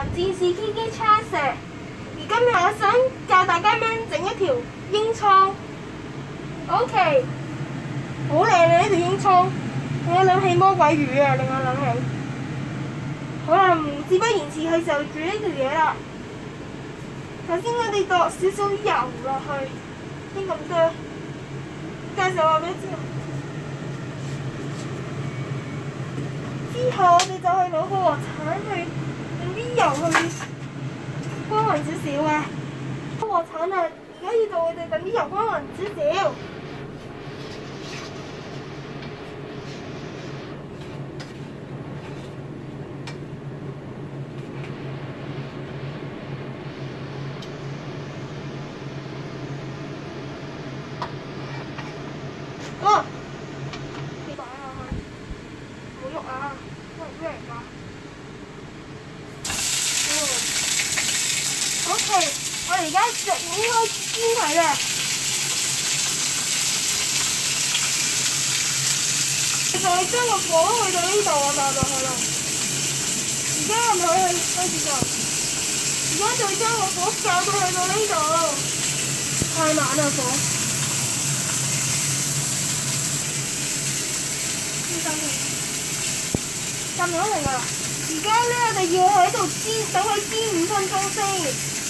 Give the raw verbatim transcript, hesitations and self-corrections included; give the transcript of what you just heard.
男戰士 K K Charles， 而今日我想教大家點樣整一條鷹倉。OK， 好靚啊呢條鷹倉，令我諗起魔鬼魚啊，令我諗起。好啦，唔事不宜遲，係時候煮呢條嘢啦。首先我哋度少少油落去，先咁多。介紹話俾你知。之後我哋就去攞個鑊鏟去用啲油去均勻少少嘅。個鑊鏟啊，而家要到我哋等啲油均勻少少。哦，你擺落去，唔好喐啊！因為咩嚟㗎？哦 ，OK， 我哋而家就應該煎佢嘅。其實你將個火去到呢度啊，就就係啦。而家我咪可以開始做。而家就將個火較到去到呢度，太猛啦火！撳咗嚟㗎啦！而家咧，我哋要喺度煎，等佢煎五分鐘先。